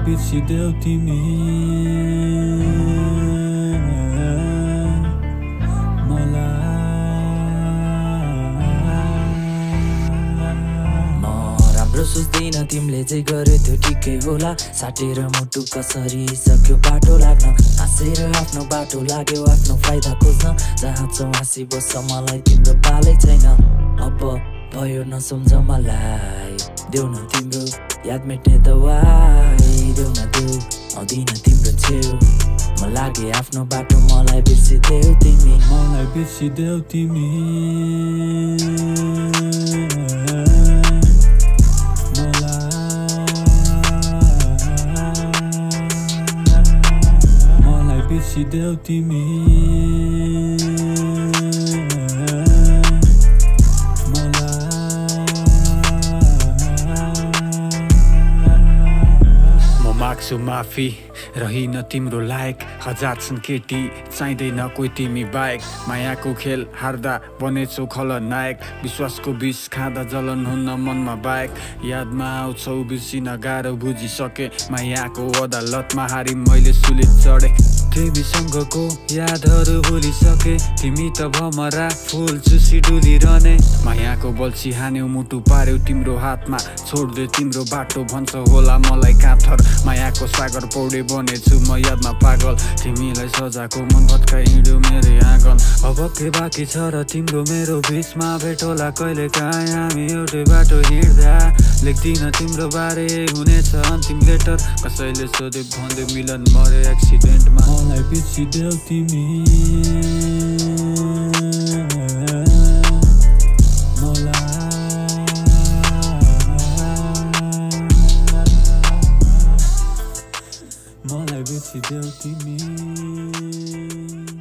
बिर्सिदेऊ तिमी सोच्दैन तिमीले जे गर्यो त्यो ठिकै होला साटेर मुटु कसरी सक्यो बाटो लाग्न हाँसेर आफ्नो बाटो लाग्यो आफ्नो फाइदा खोज्न जहाँ छौ हाँसी बस्छ मलाई तिम्रो बालै छैन अब भयो नसम्झ मलाई देऊ न तिम्रो याद मेट्ने दवाई देऊ न देऊ आउँदिन तिम्रो छेउ म लागे आफ्नो बाटो मलाई बिर्सिदेऊ तिमी मलाई बिर्सिदेऊ तिमी बिर्सिदेऊ तिमी म माग्छु माफी रहिन तिम्रो लायक हजार छन् केटी चाहिँदैन कोही तिमी बाहेक मायाको खेल हार्दा बनेछौ खलनायक विश्वासको विष खाँदा जलन हुन्न मनमा बाहेक यादमा आउँछौ बिर्सिन गाह्रो बुझिसके मायाको अदालतमा हारी मैले सुली चढे तिमीसँगको यादहरू भुलिसके तिमी त भमरा फुल चुसी डुलिरहने मायाको बल्छी हान्यौ मुटु पार्यौ तिम्रो हातमा छोड्दे तिम्रो बाटो भन्छ होला मलाई काथर मायाको सागर पौडे बनेछु म यादमा पागल तिमीलाई सजाको मन भत्काइ हिँड्यो मेरो आँगन अब के बाँकी छ र तिम्रो मेरो बिचमा भेट होला कहिले काहीँ हामी एउटै बाटो हिँड्दा लेख्दिन तिम्रो बारे हुनेछ अन्तिम लेटर कसैले सोधे भन्दै मिलन मरे एक्सिडेन्टमा मलाई बिर्सिदेऊ तिमी मलाई बिर्सिदेऊ तिमी